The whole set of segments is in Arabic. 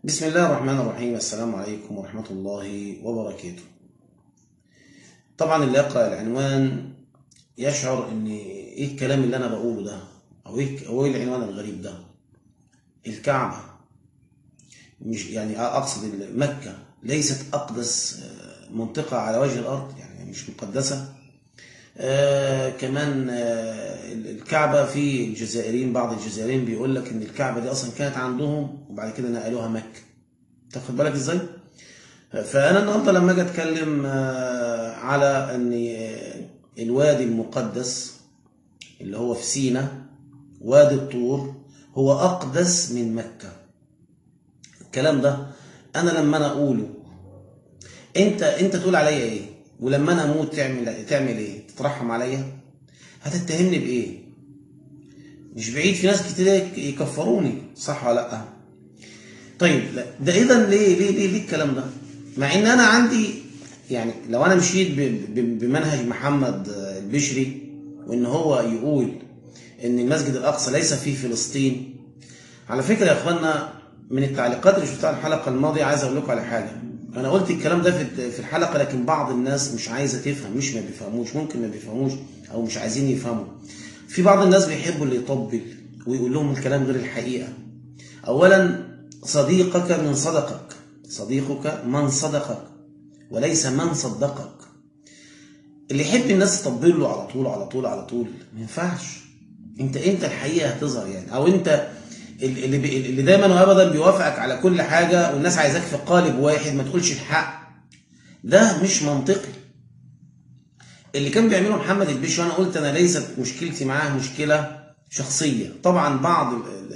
بسم الله الرحمن الرحيم. السلام عليكم ورحمة الله وبركاته. طبعا اللي يقرأ العنوان يشعر ان ايه الكلام اللي انا بقوله ده، او ايه العنوان الغريب ده. الكعبة مش يعني اقصد مكة ليست اقدس منطقة على وجه الارض، يعني مش مقدسة. كمان الكعبة في الجزائريين، بعض الجزائريين بيقول لك ان الكعبة دي اصلا كانت عندهم وبعد كده نقلوها مكة. تاخد بالك ازاي؟ فانا النهارده لما اجي اتكلم على ان الوادي المقدس اللي هو في سيناء، وادي الطور، هو اقدس من مكة. الكلام ده انا لما انا اقوله انت تقول عليا ايه؟ ولما انا اموت تعمل ايه؟ تترحم عليا؟ هتتهمني بايه؟ مش بعيد في ناس كتير يكفروني، صح ولا لا؟ طيب لا ده اذا ليه الكلام ده؟ مع ان انا عندي، يعني لو انا مشيت بمنهج محمد البشري، وان هو يقول ان المسجد الاقصى ليس في فلسطين. على فكره يا اخوانا، من التعليقات اللي شفتها الحلقه الماضيه عايز اقول لكم على حاجه. انا قلت الكلام ده في الحلقه، لكن بعض الناس مش عايزه تفهم، مش ما بيفهموش، ممكن ما بيفهموش او مش عايزين يفهموا. في بعض الناس بيحبوا اللي يطبل ويقول لهم الكلام غير الحقيقه. اولا، صديقك من صدقك، صديقك من صدقك وليس من صدقك. اللي يحب الناس تطبل له على طول على طول على طول ما ينفعش. انت الحقيقه هتظهر يعني، او انت اللي دايما وابدا بيوافقك على كل حاجه والناس عايزاك في قالب واحد ما تقولش الحق. ده مش منطقي. اللي كان بيعمله محمد البشري، وانا قلت انا ليست مشكلتي معاه مشكله شخصيه. طبعا بعض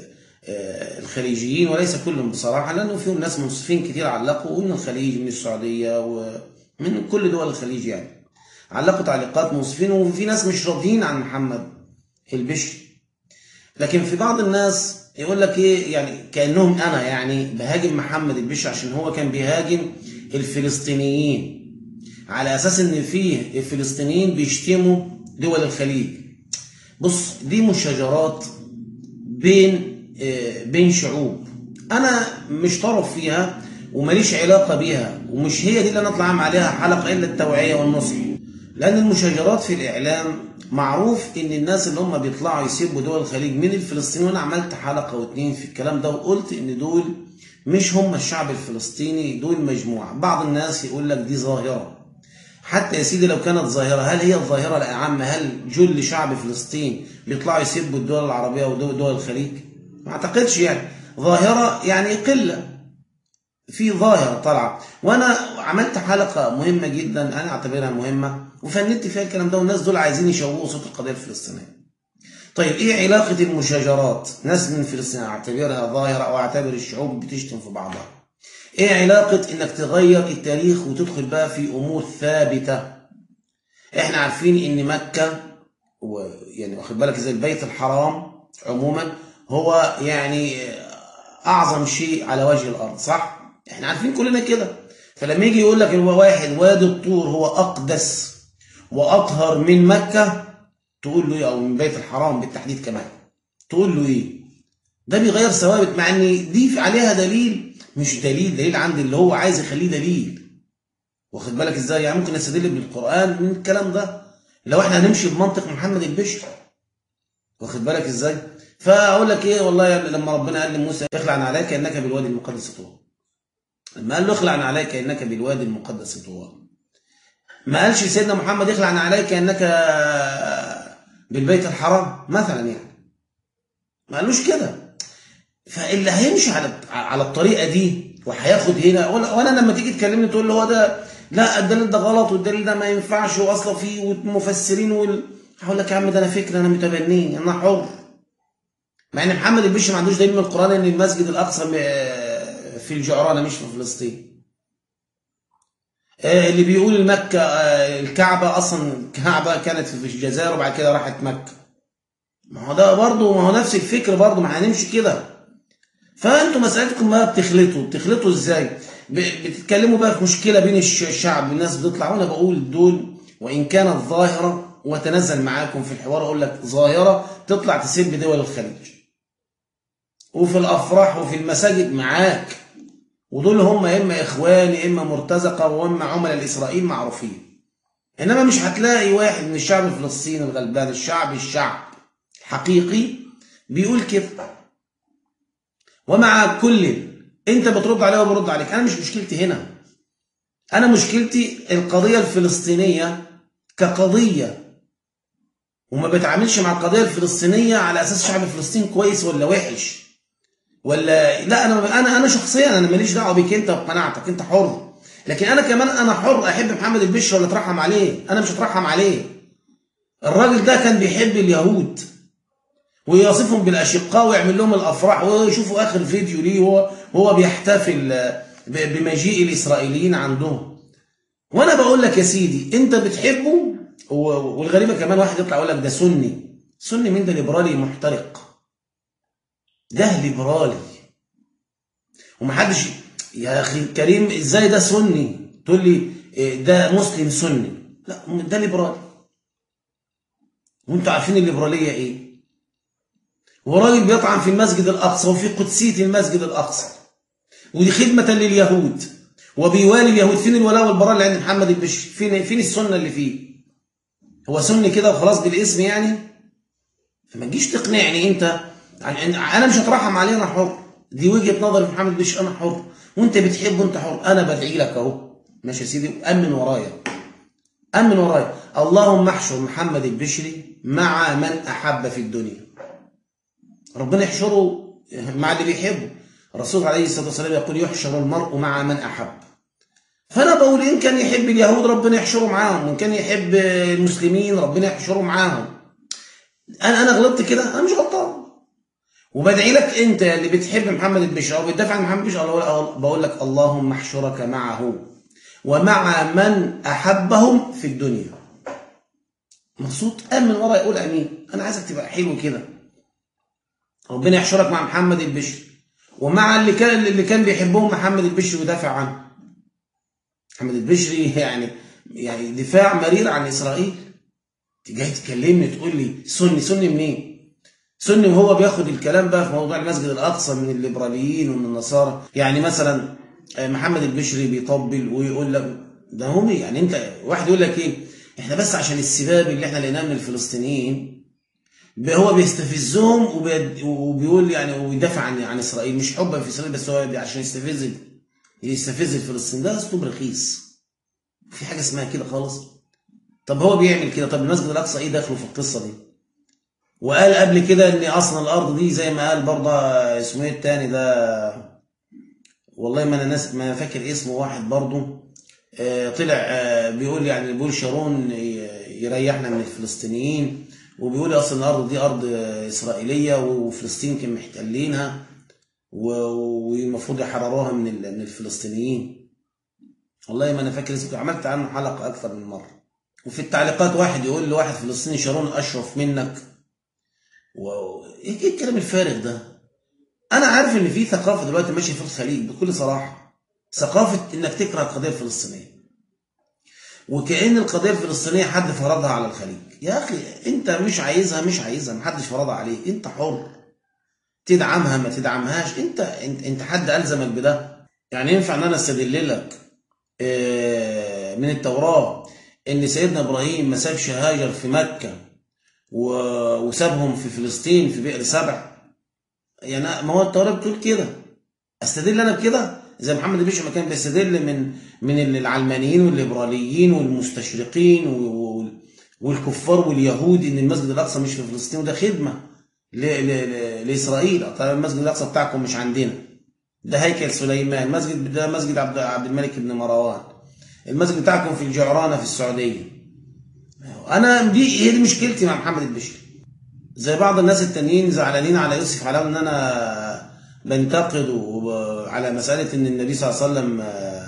الخليجيين، وليس كلهم بصراحه، لانه فيهم ناس منصفين كتير علقوا من الخليج، من السعوديه ومن كل دول الخليج، يعني علقوا تعليقات منصفين، وفي ناس مش راضيين عن محمد البشري. لكن في بعض الناس يقول لك ايه، يعني كانهم انا يعني بهاجم محمد البشري عشان هو كان بيهاجم الفلسطينيين، على اساس ان فيه الفلسطينيين بيشتموا دول الخليج. بص، دي مشاجرات بين شعوب، انا مش طرف فيها وماليش علاقه بيها، ومش هي دي اللي انا اطلع عليها حلقه الا التوعيه والنصح. لان المشاجرات في الاعلام معروف ان الناس اللي هم بيطلعوا يسبوا دول الخليج من الفلسطينيين، وانا عملت حلقه واتنين في الكلام ده وقلت ان دول مش هم الشعب الفلسطيني، دول مجموعه. بعض الناس يقول لك دي ظاهره. حتى يا سيدي لو كانت ظاهرة، هل هي الظاهرة العامة؟ هل جل شعب فلسطين بيطلعوا يسبوا الدول العربية ودول الخليج؟ ما اعتقدش. يعني ظاهرة يعني قلة، في ظاهرة طالعة. وانا عملت حلقة مهمة جدا، انا اعتبرها مهمة وفندت فيها الكلام ده، والناس دول عايزين يشوهوا صوت القضية الفلسطينية. طيب ايه علاقة المشاجرات؟ ناس من فلسطين اعتبرها ظاهرة، او اعتبر الشعوب بتشتم في بعضها. ايه علاقة انك تغير التاريخ وتدخل بقى في امور ثابتة؟ احنا عارفين ان مكة يعني واخد بالك ازاي، البيت الحرام عموما هو يعني اعظم شيء على وجه الارض، صح؟ احنا عارفين كلنا كده. فلما يجي يقول لك هو واحد وادي الطور هو اقدس واطهر من مكة، تقول له ايه؟ او من بيت الحرام بالتحديد كمان، تقول له ايه؟ ده بيغير ثوابت، مع ان دي عليها دليل، مش دليل عند اللي هو عايز يخليه دليل. واخد بالك ازاي؟ يعني ممكن نستدل بالقرآن من الكلام ده لو احنا هنمشي بمنطق محمد البشري. واخد بالك ازاي؟ فاقول لك ايه، والله لما ربنا قال لموسى اخلع عليك انك بالوادي المقدس طوى، لما قال له اخلع عليك انك بالوادي المقدس طوى، ما قالش سيدنا محمد اخلع عليك انك بالبيت الحرام مثلا، يعني ما قالوش كده. فاللي هيمشي على الطريقه دي وهياخد هنا، وانا لما تيجي تكلمني تقول له هو ده لا الدليل ده غلط والدليل ده ما ينفعش واصلا فيه ومفسرين هقول لك يا عم ده انا فكره، انا متبنيه، انا حر. مع ان محمد البشري ما عندوش دليل من القران ان المسجد الاقصى في الجعرانه مش في فلسطين. اللي بيقول المكه الكعبه اصلا، الكعبه كانت في الجزائر وبعد كده راحت مكه، ما هو ده برضه، ما هو نفس الفكر برضه، ما هنمشي كده. فانتوا مسألتكم بقى بتخلطوا ازاي؟ بتتكلموا بقى في مشكلة بين الشعب، الناس بتطلع، وانا بقول دول وان كانت ظاهرة، واتنزل معاكم في الحوار اقول لك ظاهرة تطلع تسب دول الخليج، وفي الافراح وفي المساجد معاك، ودول هم اما اخوان اما مرتزقه واما عملاء لاسرائيل معروفين. انما مش هتلاقي واحد من الشعب الفلسطيني الغلبان، الشعب حقيقي بيقول كده. ومع كل انت بترد عليه وبرد عليك. انا مش مشكلتي هنا، انا مشكلتي القضيه الفلسطينيه كقضيه، وما بتعاملش مع القضيه الفلسطينيه على اساس شعب فلسطين كويس ولا وحش ولا لا. انا شخصيا انا ماليش دعوه بيك انت وقناعتك، انت حر. لكن انا كمان انا حر احب محمد البشر ولا اترحم عليه. انا مش هترحم عليه. الراجل ده كان بيحب اليهود ويصفهم بالاشقاء ويعمل لهم الافراح، ويشوفوا اخر فيديو ليه وهو بيحتفل بمجيء الاسرائيليين عندهم. وانا بقول لك يا سيدي انت بتحبه. والغريبه كمان واحد يطلع يقول لك ده سني. سني مين؟ ده ليبرالي محترق، ده ليبرالي. ومحدش يا اخي الكريم ازاي ده سني تقول لي ده مسلم سني؟ لا ده ليبرالي. وانتوا عارفين الليبراليه ايه؟ وراجل بيطعن في المسجد الاقصى وفي قدسيه المسجد الاقصى، ودي خدمه لليهود وبيوالي اليهود. فين الولاء والبراء اللي عند محمد البشر؟ فين السنه اللي فيه؟ هو سني كده وخلاص بالاسم يعني؟ فما تجيش تقنعني انت. انا مش هترحم عليه، انا حر. دي وجهه نظر محمد البشر، انا حر. وانت بتحبه انت حر. انا بدعي لك اهو، ماشي يا سيدي، امن ورايا، امن ورايا. اللهم احشر محمد البشري مع من احب في الدنيا. ربنا يحشره مع اللي بيحبه. الرسول عليه الصلاه والسلام يقول يحشر المرء مع من احب. فانا بقول ان كان يحب اليهود ربنا يحشره معاهم، وان كان يحب المسلمين ربنا يحشره معاهم. انا غلطت كده؟ انا مش غلطان. وبدعي لك انت اللي بتحب محمد البشر او بتدافع عن محمد البشر، بقول لك اللهم احشرك معه ومع من احبهم في الدنيا. مبسوط؟ امن ورا يقول امين. انا عايزك تبقى حلو كده. ربنا يحشرك مع محمد البشر ومع اللي كان بيحبهم محمد البشر ويدافع عنه. محمد البشري يعني دفاع مرير عن اسرائيل. جاي تكلمني تقول لي سني منين؟ سني وهو بياخد الكلام بقى في موضوع المسجد الاقصى من الليبراليين ومن النصارى. يعني مثلا محمد البشري بيطبل ويقول لك ده هم، يعني انت واحد يقول لك ايه؟ احنا بس عشان السباب اللي احنا لقيناه من الفلسطينيين هو بيستفزهم وبيقول يعني ويدافع عن اسرائيل، مش حبا في اسرائيل بس هو عشان يستفز الفلسطينيين. ده اسلوب رخيص. في حاجه اسمها كده خالص. طب هو بيعمل كده، طب المسجد الاقصى ايه دخله في القصه دي؟ وقال قبل كده ان اصلا الارض دي زي ما قال برضه اسمه ايه التاني ده، والله ما انا فاكر اسمه، واحد برضه طلع بيقول يعني بيقول شارون يريحنا من الفلسطينيين، وبيقول اصلا الارض دي ارض اسرائيليه وفلسطين كانوا محتلينها والمفروض يحرروها من الفلسطينيين. والله ما انا فاكر اسمه، عملت عنه حلقه اكثر من مره. وفي التعليقات واحد يقول لواحد فلسطيني شارون اشرف منك. ايه الكلام الفارغ ده؟ انا عارف ان في ثقافه دلوقتي ماشيه في الخليج بكل صراحه، ثقافه انك تكره القضيه الفلسطينيه، وكأن القضيه الفلسطينيه حد فرضها على الخليج. يا اخي انت مش عايزها، محدش فرضها عليك، انت حر تدعمها ما تدعمهاش. انت حد الزمك بده؟ يعني ينفع ان انا استدل لك من التوراه ان سيدنا ابراهيم ما سابش هاجر في مكه وسابهم في فلسطين في بئر سبع؟ يعني ما هو التوراه بتقول كده. استدل انا بكده زي محمد البشر ما كان بيستدل من العلمانيين والليبراليين والمستشرقين والكفار واليهود ان المسجد الاقصى مش في فلسطين وده خدمه لاسرائيل. طيب المسجد الاقصى بتاعكم مش عندنا، ده هيكل سليمان، المسجد ده مسجد عبد الملك بن مروان، المسجد بتاعكم في الجعرانه في السعوديه. انا دي مشكلتي مع محمد البشري. زي بعض الناس التانيين زعلانين على يوسف علاوي ان انا بنتقده على مساله ان النبي صلى الله عليه وسلم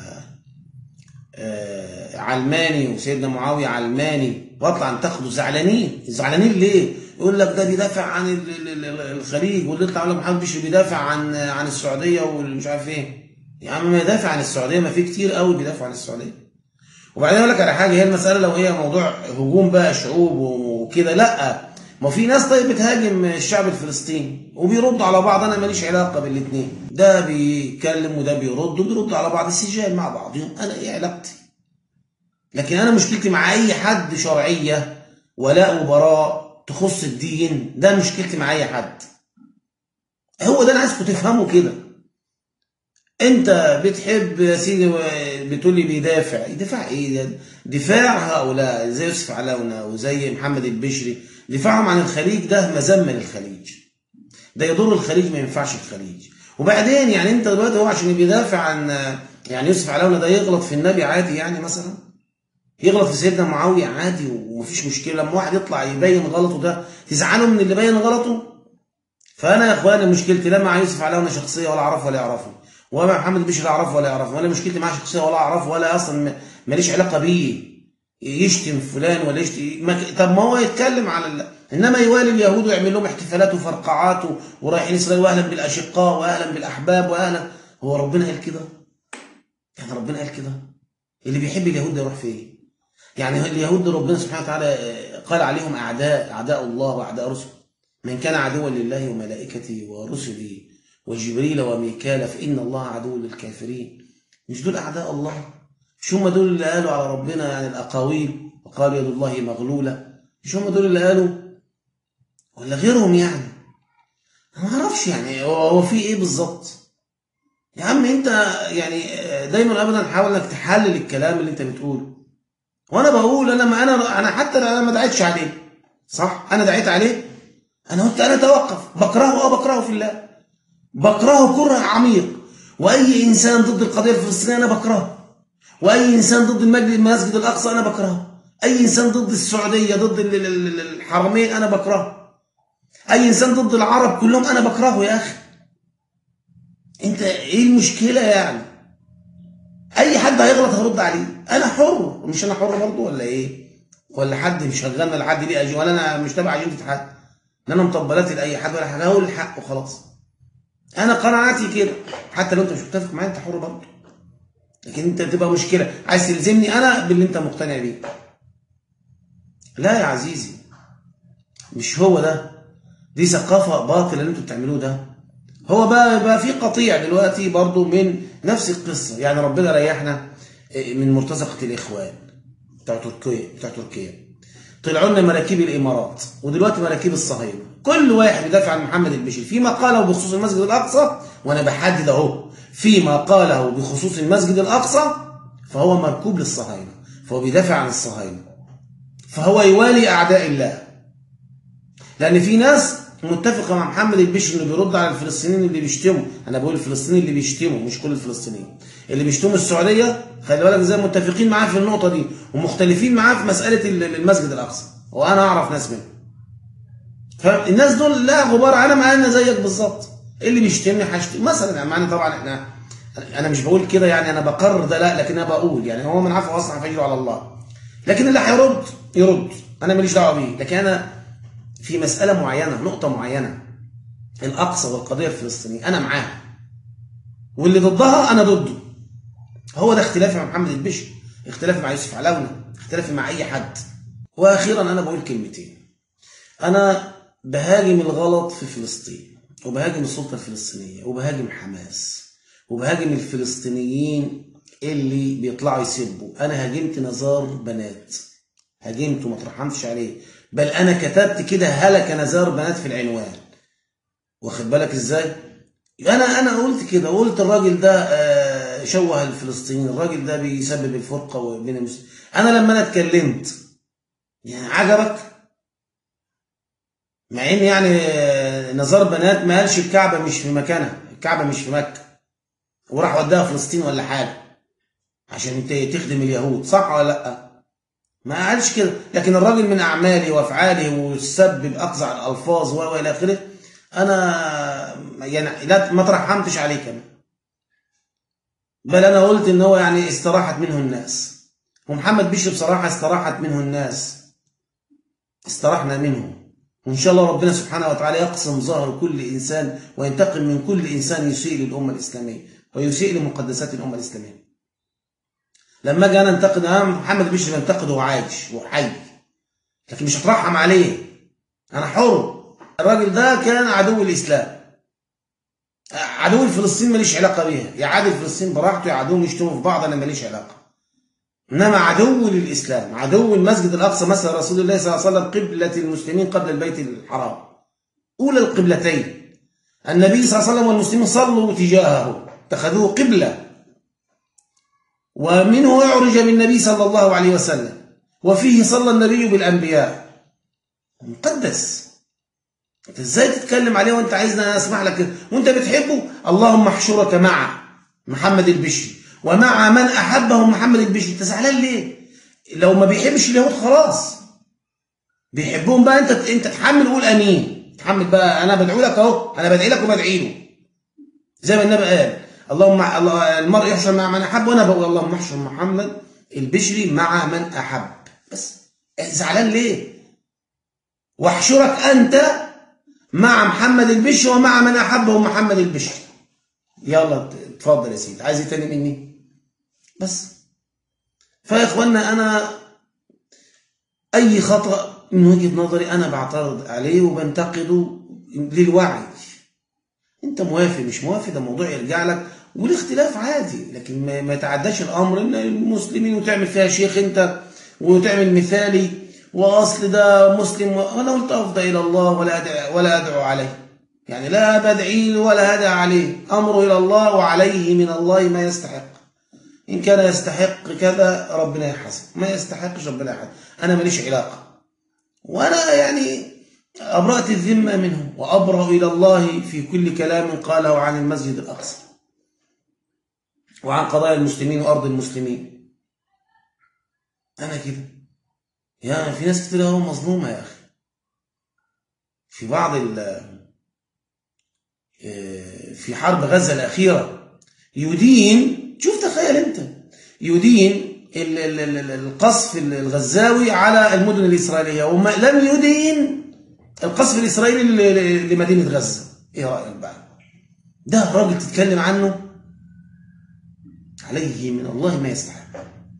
علماني وسيدنا معاويه علماني، واطلع انتقده. زعلانين ليه؟ يقول لك ده بيدافع عن الخليج، واللي يطلع يقول لك محمد البشري بيدافع عن السعوديه والمش عارف ايه. يا عم ما يدافع عن السعوديه، ما في كتير قوي بيدافعوا عن السعوديه. وبعدين اقول لك على حاجه، هي المساله لو هي موضوع هجوم بقى شعوب وكده، لا ما في ناس طيب بتهاجم الشعب الفلسطيني وبيردوا على بعض، انا ماليش علاقه بالاثنين، ده بيتكلم وده بيرد وبيردوا على بعض السجال مع بعضهم، انا ايه علاقتي؟ لكن انا مشكلتي مع اي حد شرعيه ولاء وبراء تخص الدين، ده مشكلتي مع اي حد. هو ده انا عايزكم تفهموا كده. انت بتحب يا سيدي بتقول لي بيدافع، يدافع ايه ده؟ دفاع هؤلاء زي يوسف علونة وزي محمد البشري، دفاعهم عن الخليج ده مذمه للخليج، ده يضر الخليج، ما ينفعش الخليج. وبعدين يعني انت دلوقتي هو عشان بيدافع عن يعني يوسف علونة ده يغلط في النبي عادي يعني، مثلا يغلط في سيدنا معاويه عادي ومفيش مشكله. لما واحد يطلع يبين غلطه ده تزعلوا من اللي بين غلطه؟ فانا يا اخواني مشكلتي لا مع يوسف علونة شخصيه ولا اعرفه ولا يعرفه، ولا محمد البشري لا اعرفه ولا يعرفه، ولا مشكلتي معاه شخصيه ولا اعرفه، ولا اصلا ماليش علاقه بيه. يشتم فلان ولا يشتم طب ما هو يتكلم على انما يوالي اليهود ويعمل لهم احتفالات وفرقعات ورايحين اسرائيل واهلا بالاشقاء واهلا بالاحباب واهلا. هو ربنا قال كده؟ يعني ربنا قال كده؟ اللي بيحب اليهود ده يروح فين؟ يعني اليهود ده ربنا سبحانه وتعالى قال عليهم اعداء الله واعداء رسله. من كان عدوا لله وملائكته ورسله وجبريل وميكال فإن الله عدو للكافرين. مش دول أعداء الله؟ مش هم دول اللي قالوا على ربنا يعني الأقاويل وقال يد الله مغلولة؟ مش هم دول اللي قالوا؟ ولا غيرهم يعني؟ أنا ما أعرفش يعني هو في إيه بالظبط؟ يا عم أنت يعني دايما أبدا حاول إنك تحلل الكلام اللي أنت بتقوله. وأنا بقول أنا حتى أنا ما دعيتش عليه، صح؟ أنا دعيت عليه؟ أنا قلت أنا أتوقف، بكرهه في الله، بكرهه كره عميق. واي انسان ضد القضيه الفلسطينيه انا بكرهه، واي انسان ضد المسجد الاقصى انا بكرهه، اي انسان ضد السعوديه ضد الحرمين انا بكرهه، اي انسان ضد العرب كلهم انا بكرهه. يا اخي انت ايه المشكله يعني؟ اي حد هيغلط هرد عليه، انا حر. مش انا حر برضه ولا ايه؟ ولا حد مشغلنا لحد ليه اجي؟ ولا انا مش تبع اجنده حد، ان انا مطبلاتي لاي حد ولا حاجه، هقول الحق وخلاص. انا قناعاتي كده، حتى لو انت مش متفق معايا انت حر برضه. لكن انت تبقى مشكله عايز تلزمني انا باللي انت مقتنع بيه. لا يا عزيزي، مش هو ده، دي ثقافه باطله اللي انتوا بتعملوه ده. هو بقى في قطيع دلوقتي برضه من نفس القصه، يعني ربنا ريحنا من مرتزقه الاخوان بتاع تركيا طلعوا لنا مراكب الامارات ودلوقتي مراكب الصهاينه، كل واحد بيدافع عن محمد البشري فيما قاله بخصوص المسجد الاقصى، وانا بحدد اهو فيما قاله بخصوص المسجد الاقصى فهو مركوب للصهاينه، فهو بيدافع عن الصهاينه، فهو يوالي اعداء الله. لان في ناس متفقه مع محمد البشري انه بيرد على الفلسطينيين اللي بيشتموا، انا بقول الفلسطينيين اللي بيشتموا مش كل الفلسطينيين، اللي بيشتموا السعوديه خلي بالك زي متفقين معاه في النقطه دي ومختلفين معاه في مساله المسجد الاقصى، وانا اعرف ناس منهم. فالناس دول لا غبار، انا معانا زيك بالظبط، اللي بيشتمني هشتم مثلا. يعني طبعا انا مش بقول كده يعني انا بقرر ده، لا، لكن انا بقول يعني هو من عفو اصلا فاجره على الله، لكن اللي هيرد يرد، انا ماليش دعوه بيه. لكن انا في مساله معينه، نقطه معينه، الاقصى والقضيه الفلسطينيه انا معاها، واللي ضدها انا ضده. هو ده اختلافي مع محمد البشري، اختلافي مع يوسف علونة، اختلافي مع اي حد. واخيرا انا بقول كلمتين، انا بهاجم الغلط في فلسطين، وبهاجم السلطه الفلسطينيه، وبهاجم حماس، وبهاجم الفلسطينيين اللي بيطلعوا يسبوا. انا هاجمت نزار بنات، هاجمته وما ترحمتش عليه، بل انا كتبت كده هلك نزار بنات في العنوان، واخد بالك ازاي؟ انا قلت كده، وقلت الراجل ده شوه الفلسطينيين، الراجل ده بيسبب الفرقه بين المسلمين. انا لما انا اتكلمت يعني عجبك؟ مع ان يعني نزار بنات ما قالش الكعبه مش في مكانها، الكعبه مش في مكه، وراح وداها فلسطين ولا حاجه عشان تخدم اليهود، صح ولا لا؟ ما قالش كده. لكن الراجل من اعماله وافعاله والسب باقذع الالفاظ والى اخره، انا يعني لا ما ترحمتش عليه كمان، بل انا قلت ان هو يعني استراحت منه الناس، ومحمد بشر بصراحه استراحت منه الناس، استرحنا منه. وان شاء الله ربنا سبحانه وتعالى يقسم ظهر كل انسان وينتقم من كل انسان يسيء للامه الاسلاميه ويسيء لمقدسات الامه الاسلاميه. لما اجي انا انتقد محمد بشر بنتقده وعايش وحي، لكن مش هترحم عليه. انا حر. الراجل ده كان عدو الاسلام، عدو الفلسطين ماليش علاقه بيها، يعادي فلسطين براحته، يعادوهم يشتموا في بعض، انا ماليش علاقه. انما عدو للاسلام، عدو المسجد الاقصى، مثلا رسول الله صلى الله عليه وسلم قبله المسلمين قبل البيت الحرام، اولى القبلتين. النبي صلى الله عليه وسلم والمسلمين صلوا تجاهه، اتخذوه قبله، ومنه يعرج بالنبي صلى الله عليه وسلم، وفيه صلى النبي بالانبياء، مقدس. انت ازاي تتكلم عليه وانت عايزنا اسمع لك وانت بتحبه؟ اللهم احشرك مع محمد البشري ومع من احبهم محمد البشري. انت زعلان ليه؟ لو ما بيحبش اليهود خلاص، بيحبهم بقى، انت تحمل، قول امين، تحمل بقى. انا بدعو لك اهو، انا بدعي لك وبدعي له زي ما النبي قال، اللهم المرء يحشر مع من احب، وانا بقول اللهم احشر محمد البشري مع من احب. بس زعلان ليه؟ واحشرك انت مع محمد البشري ومع من احبه محمد البشري. يلا اتفضل يا سيدي، عايز ايه تاني مني؟ بس. فيا اخوانا، انا اي خطأ من وجهة نظري انا بعترض عليه وبنتقده للوعي. انت موافق مش موافق ده موضوع يرجع لك، والاختلاف عادي، لكن ما يتعداش الامر ان المسلمين وتعمل فيها شيخ انت وتعمل مثالي، واصل ده مسلم وانا قلت افضى الى الله ولا ادعو عليه، يعني لا بدعي ولا هدع عليه، امره الى الله وعليه من الله ما يستحق. ان كان يستحق كذا ربنا يحاسب، ما يستحقش ربنا يحاسب، انا ماليش علاقه. وانا يعني أبرأت الذمة منه، وأبرأ إلى الله في كل كلام قاله عن المسجد الأقصى وعن قضايا المسلمين وأرض المسلمين. أنا كده يا في ناس كتير أهو مظلومة يا أخي. في بعض في حرب غزة الأخيرة يدين، شوف تخيل أنت، يدين القصف الغزاوي على المدن الإسرائيلية، وما لم يدين القصف الإسرائيلي لمدينة غزة. إيه رأيك بقى؟ ده راجل تتكلم عنه عليه من الله ما يستحق،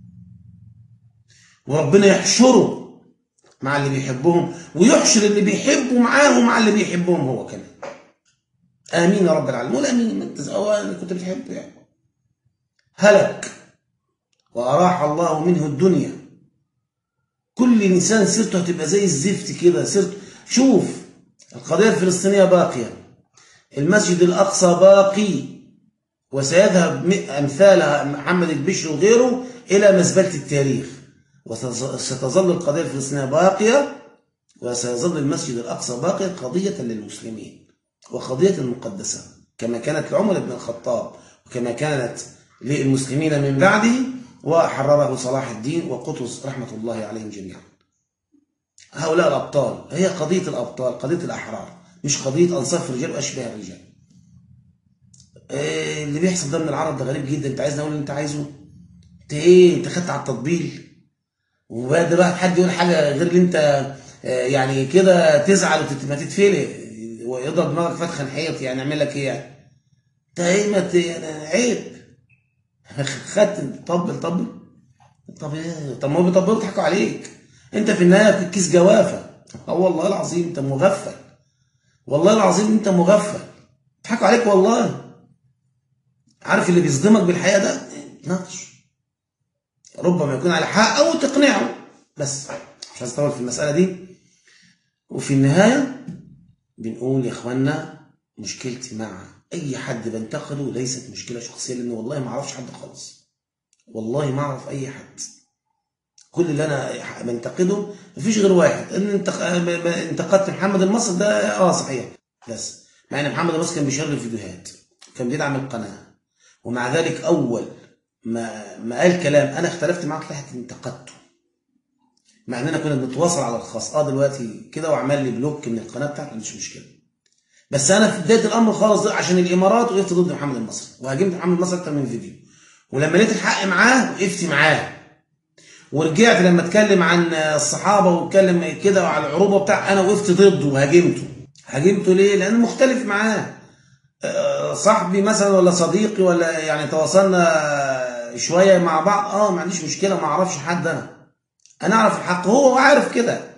وربنا يحشره مع اللي بيحبهم، ويحشر اللي بيحبوا معاه مع اللي بيحبهم هو كمان. آمين يا رب العالمين. قول آمين. أنت اللي كنت بتحبه يعني هلك وأراح الله منه الدنيا. كل إنسان سيرته هتبقى زي الزفت كده، سيرته. شوف، القضية الفلسطينية باقية، المسجد الأقصى باقي، وسيذهب أمثال محمد البشري وغيره إلى مزبلة التاريخ، وستظل القضية الفلسطينية باقية، وسيظل المسجد الأقصى باقية قضية للمسلمين وقضية مقدسة، كما كانت لعمر بن الخطاب وكما كانت للمسلمين من بعده، وحرره صلاح الدين وقطز رحمة الله عليهم جميعا. هؤلاء الأبطال، هي قضية الأبطال، قضية الأحرار، مش قضية أنصاف الرجال وأشباه الرجال. اللي بيحصل ده من العرب ده غريب جدا. أنت عايزني أقول اللي أنت عايزه؟ أنت إيه؟ أنت خدت على التطبيل، وبعد بقى حد يقول حاجة غير اللي أنت يعني كده تزعل وما تتفلق ويضرب دماغك فتحا حيط، يعني أعمل لك إيه يعني؟ أنت إيه؟ ما عيب. خدت طبل طب ما هو بيطبلوا يضحكوا عليك. انت في النهايه في كيس جوافه. والله العظيم انت مغفل، والله العظيم انت مغفل، يضحكوا عليك والله. عارف اللي بيصدمك بالحقيقه ده ناقش، ربما يكون على حق او تقنعه، بس مش عايز اطول في المساله دي. وفي النهايه بنقول يا اخوانا، مشكلتي مع اي حد بنتقده ليست مشكله شخصيه، لان والله ما اعرفش حد خالص، والله ما اعرف اي حد. كل اللي انا بنتقده مفيش غير واحد، ان انتقدت محمد المصري ده صحيح، بس مع ان محمد المصري كان بيشير الفيديوهات، كان بيدعم القناه، ومع ذلك اول ما قال كلام انا اختلفت معاه طلعت انتقدته، مع اننا كنا بنتواصل على الخاص. دلوقتي كده وعمل لي بلوك من القناه بتاعته، مش مشكله. بس انا في بدايه الامر خالص عشان الامارات وقفت ضد محمد المصري وهاجمت محمد المصري اكتر من فيديو، ولما لقيت الحق معاه وقفت معاه، ورجعت لما اتكلم عن الصحابه واتكلم كده وعلى العروبه بتاع، انا وقفت ضده وهاجمته ليه؟ لان مختلف معاه، صاحبي مثلا ولا صديقي ولا يعني تواصلنا شويه مع بعض، ما عنديش مشكله، ما اعرفش حد، انا اعرف الحق، هو عارف كده،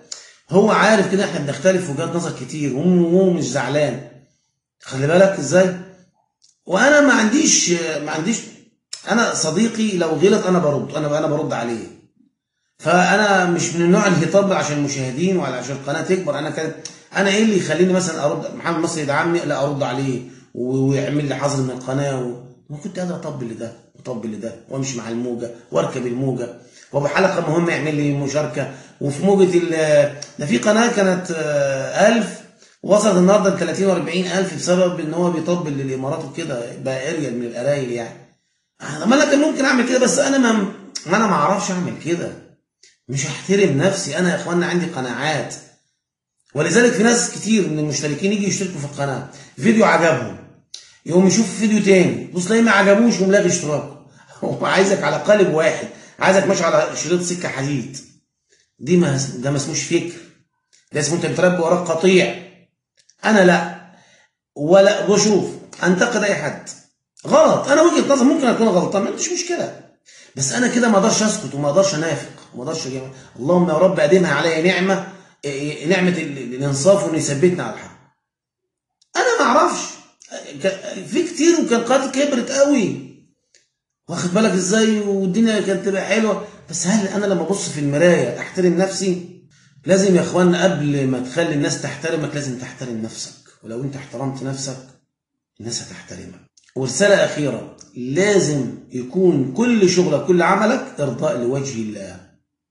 هو عارف كده احنا بنختلف في وجهات نظر كتير وهو مش زعلان. خلي بالك ازاي. وانا ما عنديش انا صديقي لو غلط انا برد، انا برد عليه. فانا مش من النوع اللي يطبل عشان المشاهدين ولا عشان القناه تكبر. انا ايه اللي يخليني مثلا ارد محمد مصري يدعمني لا ارد عليه ويعمل لي حظر من القناه ما كنت قادر اطبل لده وأطبل لده وامشي مع الموجه واركب الموجه، وبحلقه مهمه يعمل لي مشاركه. وفي موجه ده في قناه كانت 1000 وصلت النهارده ل 30 و40 الف بسبب ان هو بيطبل للامارات وكده، بقى اريال من القرايل يعني. ما انا كان ممكن اعمل كده بس انا ما اعرفش اعمل كده. مش هحترم نفسي انا يا اخوانا، عندي قناعات. ولذلك في ناس كتير من المشتركين يجي يشتركوا في القناه، فيديو عجبهم يقوم يشوف فيديو تاني بص تلاقيه ما عجبوش يقوم لاغي اشتراكه. هو عايزك على قالب واحد، عايزك ماشي على شريط سكه حديد. ده ما اسموش فكر، ده اسمه انت بتربي وراك قطيع. انا لا، ولا بشوف انتقد اي حد غلط. انا وجهه نظر ممكن اكون غلطان، ما عنديش مشكله، بس انا كده ما اقدرش اسكت وما اقدرش انافق وما اقدرش اللهم يا رب اديمها عليا نعمه الانصاف وان يثبتنا على الحق. انا ما اعرفش في كتير وكان قناتي كبرت قوي، واخد بالك ازاي، والدنيا كانت تبقى حلوه. بس هل انا لما ابص في المرايه احترم نفسي؟ لازم يا اخوانا قبل ما تخلي الناس تحترمك لازم تحترم نفسك، ولو انت احترمت نفسك الناس هتحترمك. ورسالة أخيرة، لازم يكون كل شغلك كل عملك إرضاء لوجه الله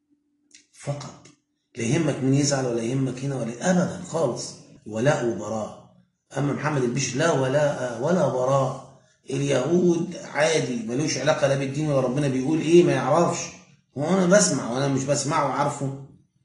فقط. لا يهمك مين يزعل ولا يهمك هنا ولا أبدا خالص. ولاء وبراء. أما محمد البشر لا ولاء ولا براء. اليهود عادي ملوش علاقة لا بالدين ولا ربنا بيقول إيه ما يعرفش، وأنا بسمع وأنا مش بسمعه وعارفه.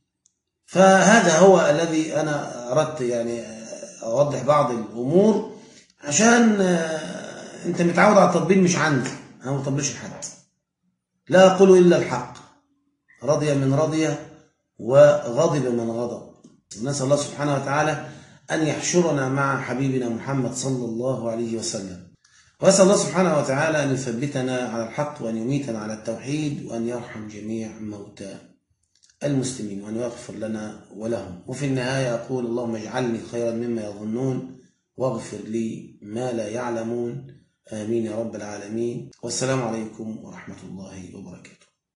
فهذا هو الذي أنا أردت يعني أوضح بعض الأمور، عشان انت متعود على التطبيل مش عندي، انا ما بطبلش لحد، لا اقول الا الحق. رضي من رضي وغضب من غضب. نسال الله سبحانه وتعالى ان يحشرنا مع حبيبنا محمد صلى الله عليه وسلم، واسال الله سبحانه وتعالى ان يثبتنا على الحق وان يميتنا على التوحيد وان يرحم جميع موتى المسلمين وان يغفر لنا ولهم. وفي النهايه اقول اللهم اجعلني خيرا مما يظنون واغفر لي ما لا يعلمون. آمين يا رب العالمين. والسلام عليكم ورحمة الله وبركاته.